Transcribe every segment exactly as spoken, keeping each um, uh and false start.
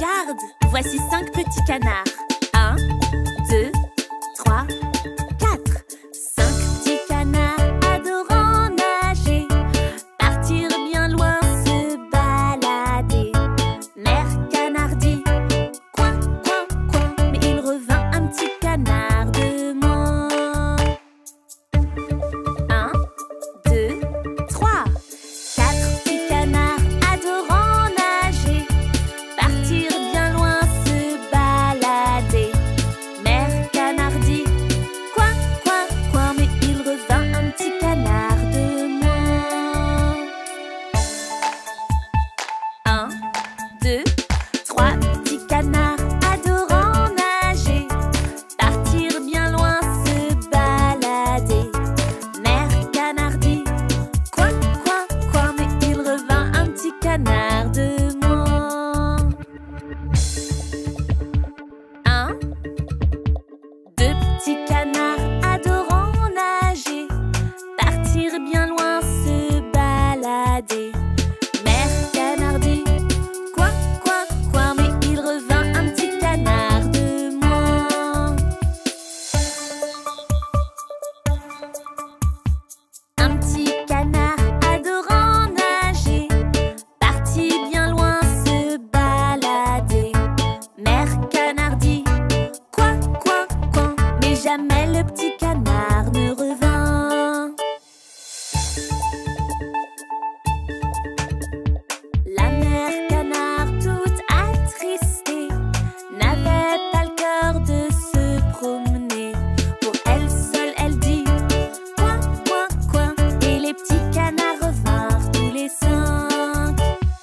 Regarde, voici cinq petits canards. Un, deux, trois, quatre. Cinq petits canards adorant nager, partir bien loin se balader. Mère canard dit coin, coin, coin, mais il revint un petit canard de moins. Un, deux, trois. Quatre petits canards adorant nager, partir bien loin se balader. Mère canard dit coin, coin, coin, mais il revint un petit canard de moins. Un, deux, trois petits canards adorant nager, partir bien loin se balader. Mère canard dit coin, coin, coin, mais il revint un petit canard de moins. Un, deux petits canards adorant nager, partir bien loin se balader. Mère canard dit coin, coin, coin, mais il revint un petit canard de moins. Un petit canard adorant nager, parti bien loin se balader. Mère canard dit coin, coin, coin, mais jamais le petit canard ne revint. La mère canard toute attristée n'avait pas le cœur de se promener. Pour elle seule, elle dit coin, coin, coin, et les petits canards revinrent tous les cinq.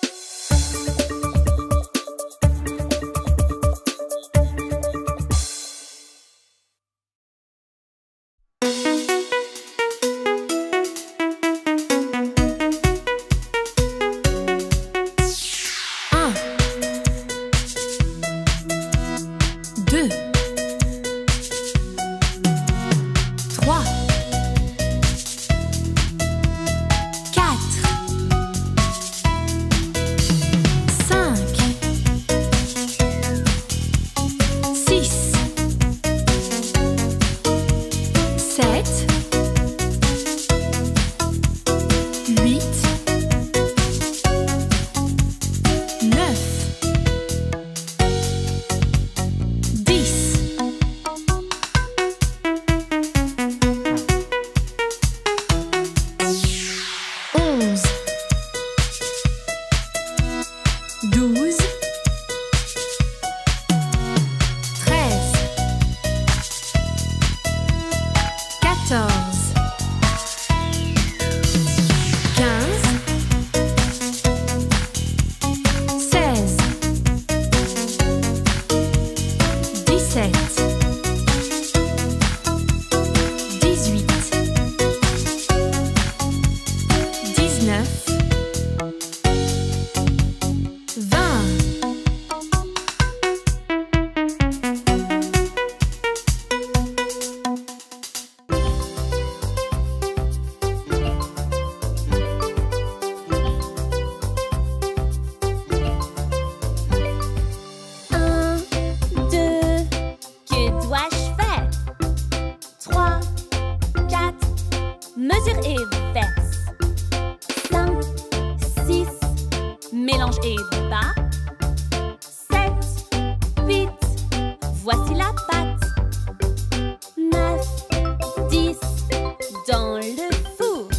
Un, deux, trois, quatre, cinq, six, sept, huit, neuf, dix, onze, douze, treize, quatorze, quinze, seize, dix-sept, dix-huit, dix-neuf, vingt. Un, deux, que dois-je faire? Trois, quatre, mesure et verse. Cinq, six, mélange et bat. Sept, huit, voici la pâte. Neuf, dix, dans le four.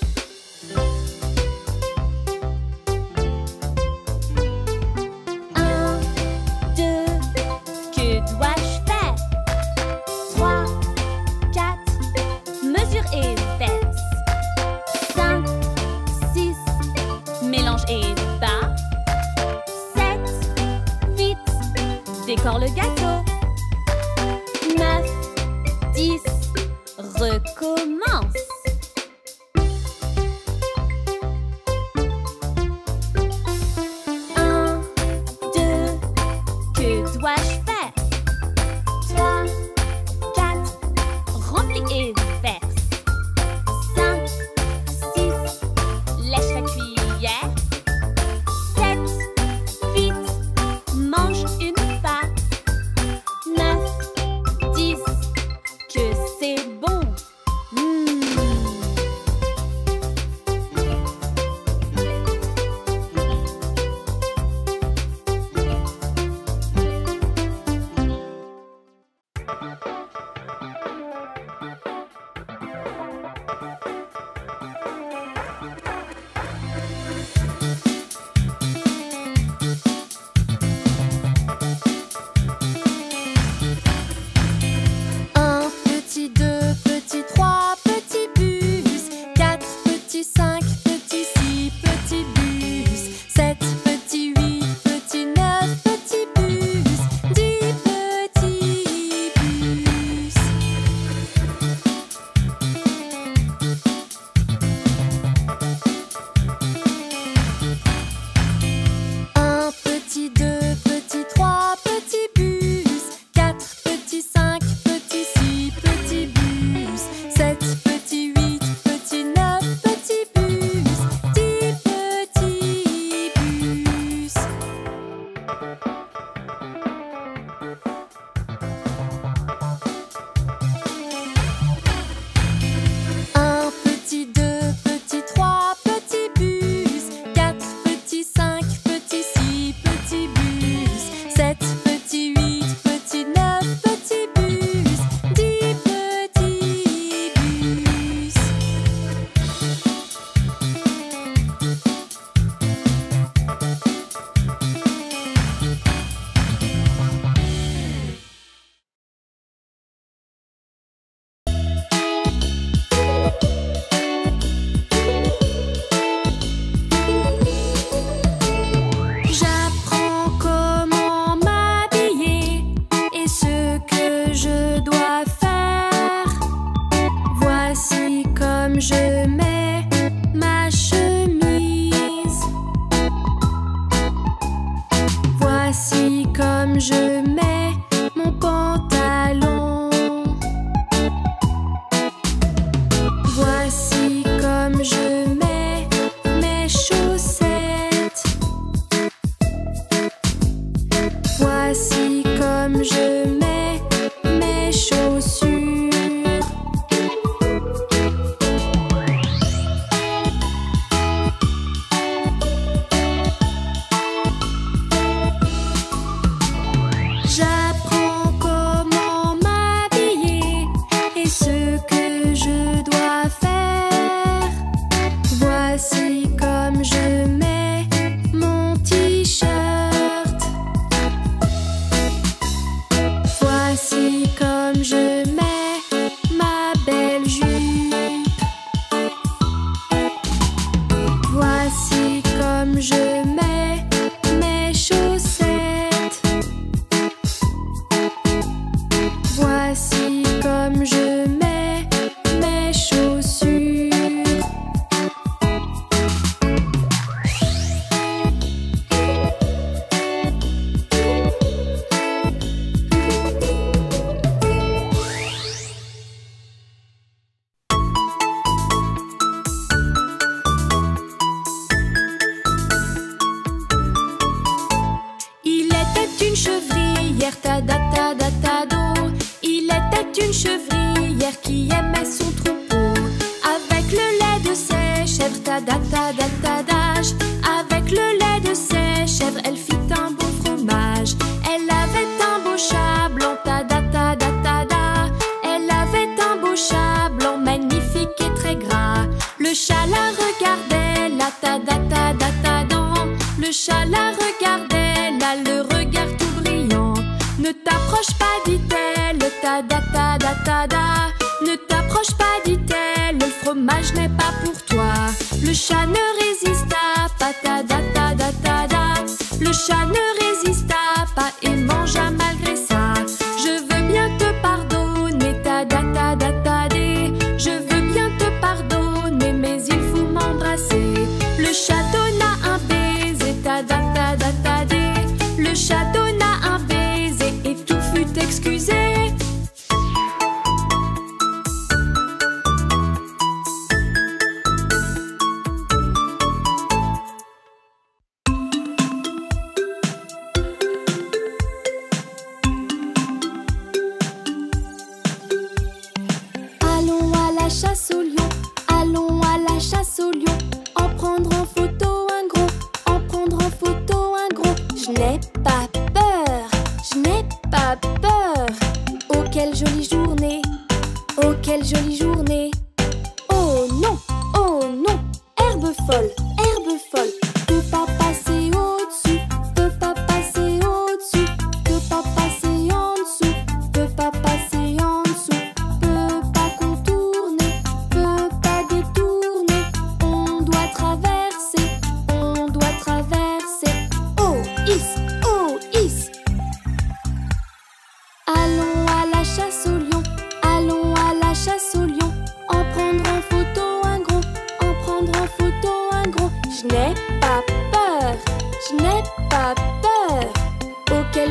Un, deux, que dois-je faire? Trois, quatre, mesure et verse. Cinq, six, mélange et bat. Sept, huit, décore le gâteau. Neuf, dix, recommence. Un, deux, que dois-je faire? Trois, quatre, remplis et verse. Cinq, six, lèche la cuillère. Sept, huit, mange Je n'ai pas peur, je n'ai pas peur. Auquel je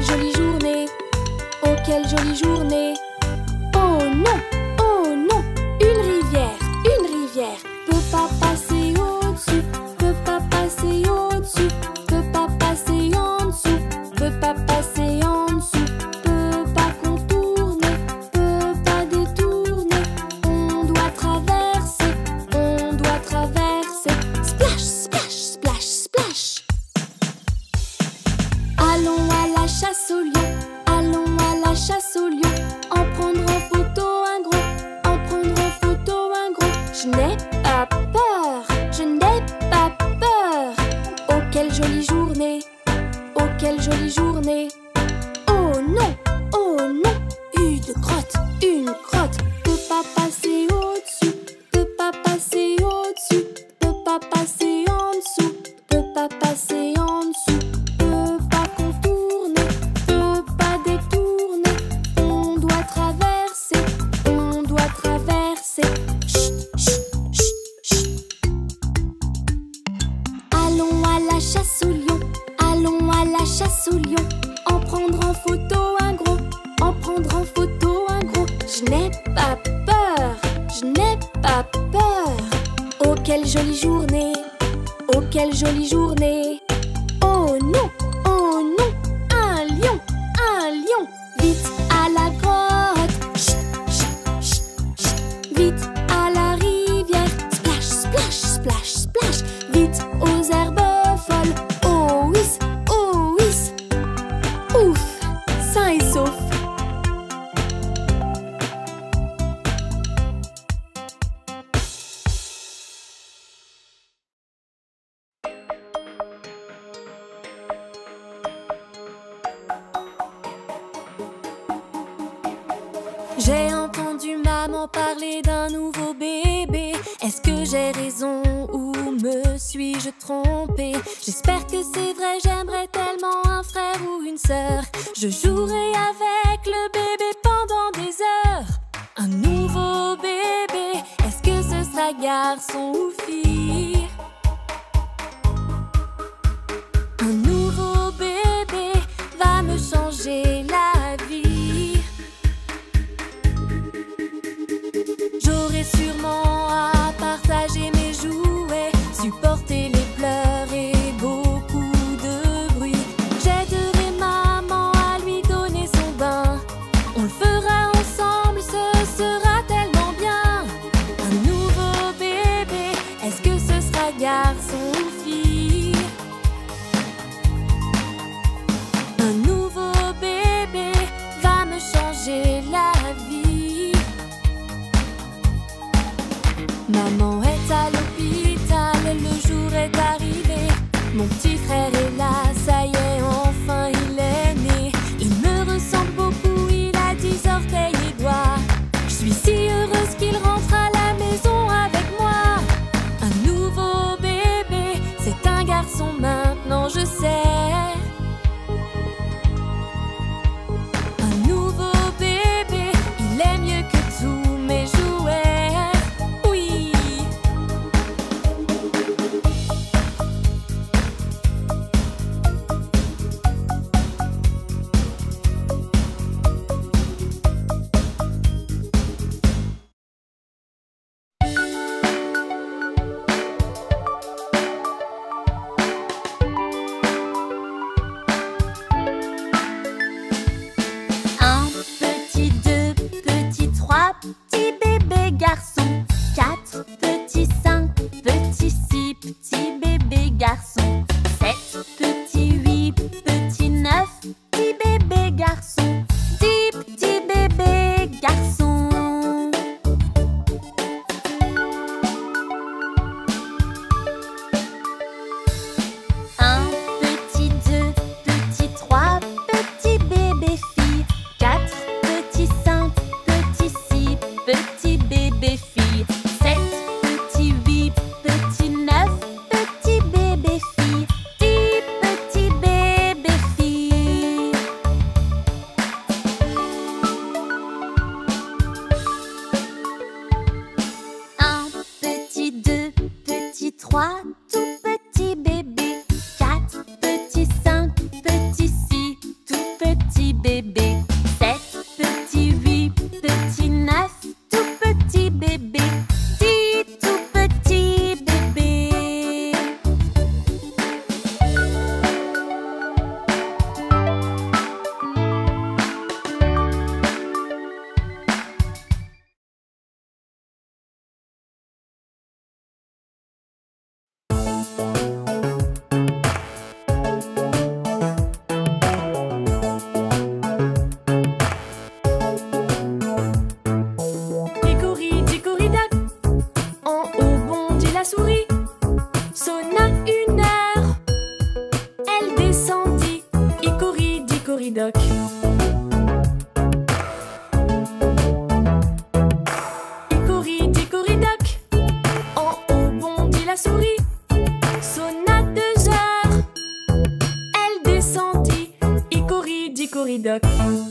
quelle jolie journée! Oh, quelle jolie journée! Oh non, oh non, une rivière, une rivière. Peut pas passer au-dessus, peut pas passer au-dessus, peut pas passer en dessous, peut pas passer en dessous, peut pas contourner, peut pas détourner. On doit traverser, on doit traverser. Splash, splash, splash, splash. Allons à la chasse au lion, allons à la chasse au lion. En prendre en photo un gros, en prendre en photo un gros. Je n'ai pas peur, je n'ai pas peur. Oh, quelle jolie journée, oh, quelle jolie journée. Oh non, oh non, une crotte, une crotte. Peut pas passer au-dessus, peut pas passer au-dessus, peut pas passer en dessous, peut pas passer en dessous, peut pas contourner, peut pas détourner. On doit traverser, on doit traverser. Chut, chut, chut, chut. Allons à la chasse au lion, allons à la chasse au lion. En prendre en photo un gros, en prendre en photo un gros. Je n'ai pas peur, je n'ai pas peur. Oh, quelle jolie journée, oh, quelle jolie journée. Oh non, oh non, un lion, un lion. Vite à la grotte, chut, chut, chut, chut. Vite à la rivière, splash, splash, splash, splash. Vite aux herbes folles, oh whiz, oh whiz. Ouf, sain et sauf. J'ai entendu maman parler d'un nouveau bébé. Est-ce que j'ai raison ou me suis-je trompée? J'espère que c'est vrai, j'aimerais tellement un frère ou une sœur. Je jouerai avec le bébé pendant des heures. Un nouveau bébé, est-ce que ce sera garçon ou fille? Un nouveau bébé va me changer la vie. J'aurai sûrement à partager mes jouets, supporter les pleurs et beaucoup de bruit. J'aiderai maman à lui donner son bain. On le fera ensemble, ce sera tellement bien. Un nouveau bébé, est-ce que ce sera garçon ou fille? Un nouveau bébé va me changer la vie. Maman est à l'hôpital, le jour est arrivé. Mon petit frère est là, ça y est, enfin il est né. Il me ressemble beaucoup, il a dix orteils et doigts. Je suis si heureuse qu'il rentre à la maison avec moi. Un nouveau bébé, c'est un garçon maintenant, je sais. Un nouveau bébé, il est mieux que tous mes jouets. Un petit, deux petits, trois petits bébés garçons. Quatre petits, cinq petits, six petits bébés garçons. Sept petits, huit petits, neuf petits bébés garçons. Dix petits bébés garçons. Un petit, deux petits, trois petits bébés filles. Quatre petits, cinq petits, six petits bébés filles. Sept petits, huit petits, neuf petits bébés filles. Dix petits bébés filles. Un petit, deux petits, trois tout petits bébés. Quatre petits, cinq petits, six tout petits Icoridicoridocq, en haut bondit la souris, sonna deux heures, elle descendit. Icoridicoridocq.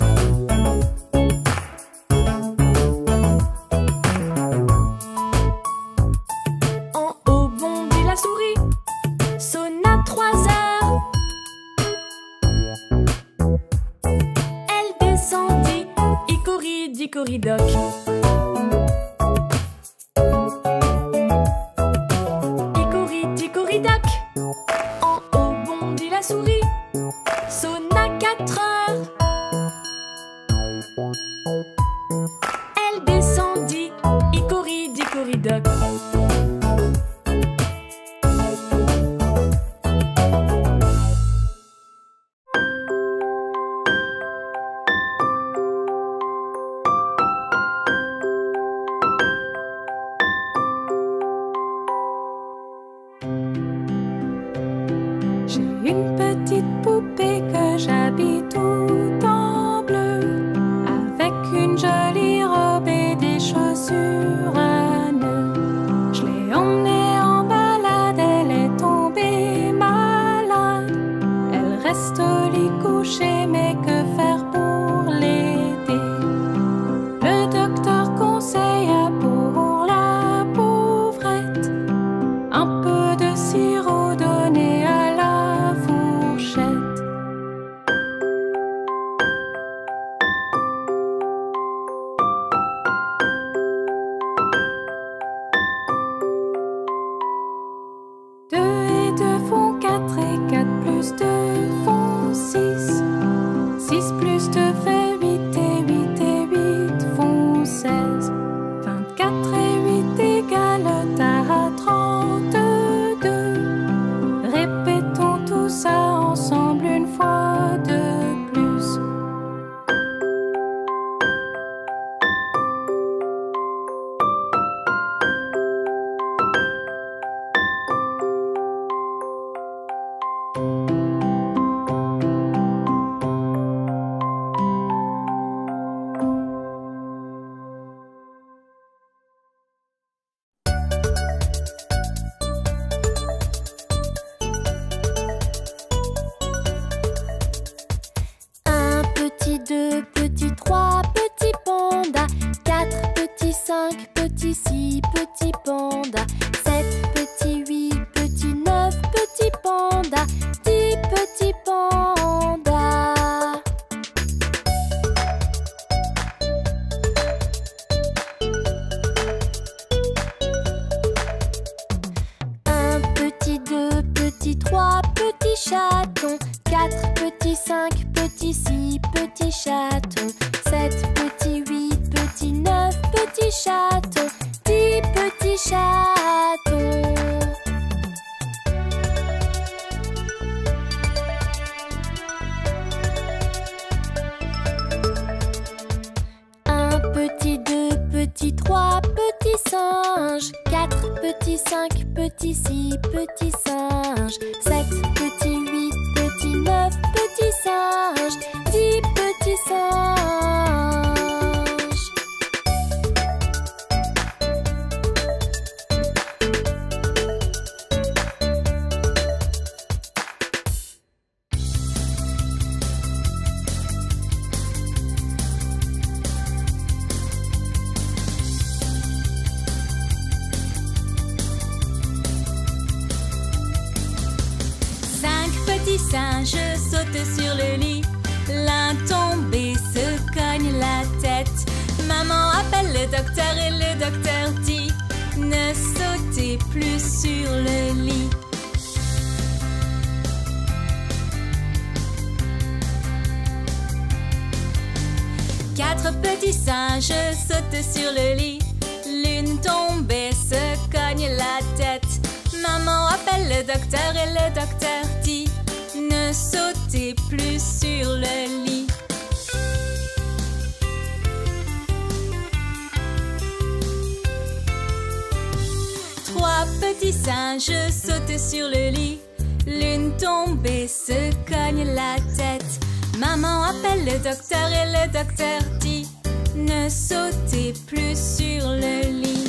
En haut bondit la souris, sonna trois heures, elle descendit. Icoridicoridocq. Icoridicoridocq, en haut bondit la souris, sonna quatre heures, elle descendit. Icoridicoridocq. J'ai une petite poupée que j'habille tout en bleu, avec une jolie robe et des chaussures à nœuds. Je l'ai emmenée en balade, elle est tombée malade. Elle reste au lit couchée, mais que faire pour l'aider? Le docteur conseilla pour la pauvrette un peu de sirop donné à la fourchette. Deux et deux font quatre et quatre plus deux font six. Six plus deux fait huit et huit et huit font seize. Vingt-quatre et huit égale à trente-deux. Répétons tout ça ensemble une fois de plus. Un petit, deux petits, trois petits pandas, quatre petits, cinq petits, six petits pandas, sept petits, huit petits, neuf petits pandas, dix petits pandas. Un petit, deux petits, trois petits chatons, quatre petits, cinq petits, six petits chatons, sept petits, huit petits, neuf petits chatons, dix petits chatons. Un petit, deux petits, trois petits singes, quatre petits, cinq petits, six petits singes, sept petits, huit petits, neuf petits singes, dix petits singes. Cinq petits singes sautent sur le lit. L'un tombé se cogne la tête. Maman appelle le docteur et le docteur dit: ne sautez plus sur le lit. Quatre petits singes sautent sur le lit. L'une tombée se cogne la tête. Maman appelle le docteur et le docteur dit: ne sautez plus sur le lit. Trois petits singes sautent sur le lit. L'une tombée se cogne la tête. Maman appelle le docteur et le docteur dit: ne sautez plus sur le lit.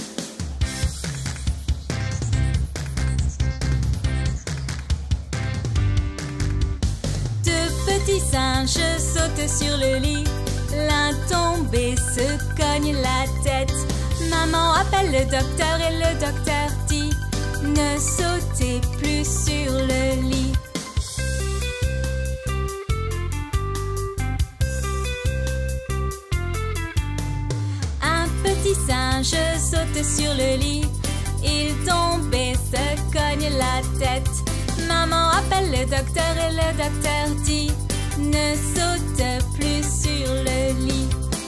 Deux petits singes sautent sur le lit. L'un tombé se cogne la tête. Maman appelle le docteur et le docteur dit: ne sautez plus sur le lit. Un petit singe saute sur le lit. Il tombe et se cogne la tête. Maman appelle le docteur et le docteur dit: ne saute plus sur le lit.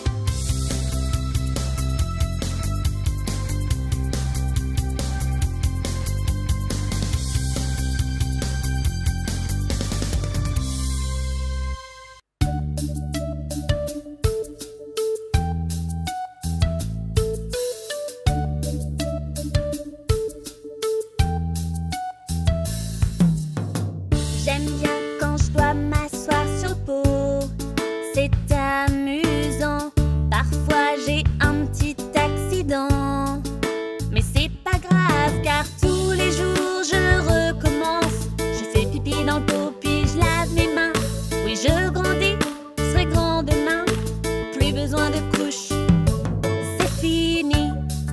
J'aime bien quand je dois m'asseoir sur le pot. C'est amusant. Parfois j'ai un petit accident. Mais c'est pas grave car tous les jours je recommence. Je fais pipi dans le pot puis je lave mes mains. Oui, je grandis, je serai grand demain. Plus besoin de couches, c'est fini.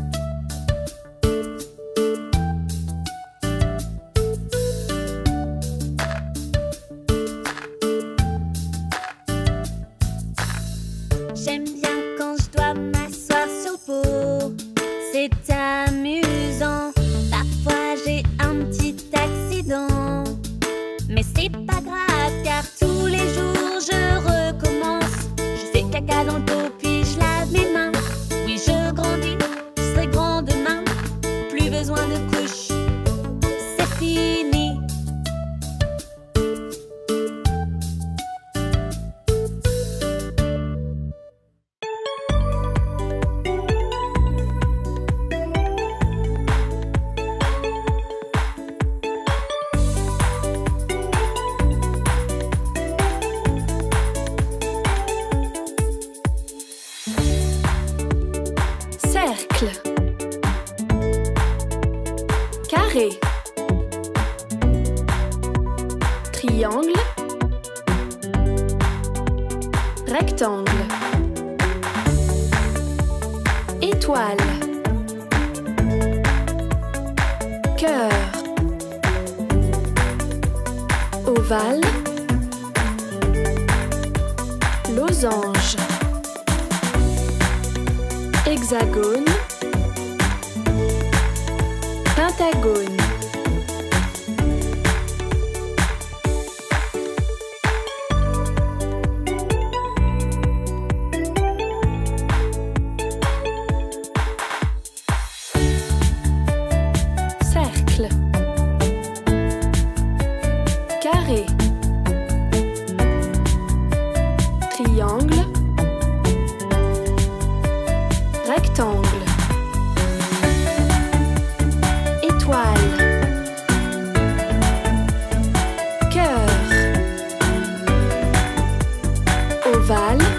J'aime bien quand je dois m'asseoir sur le pot. C'est amusant. Parfois j'ai un petit accident. Mais c'est pas grave car tous les jours je recommence. Je fais caca dans le pot puis je lave mes mains. Oui, je grandis, je serai grand demain. Plus besoin de couches, c'est fini. Cercle. Carré. Triangle. Rectangle. Étoile. Cœur. Ovale. Losange. Hexagone. Pentagone. Cercle. Carré. Triangle. Rectangle. Étoile. Cœur. Ovale.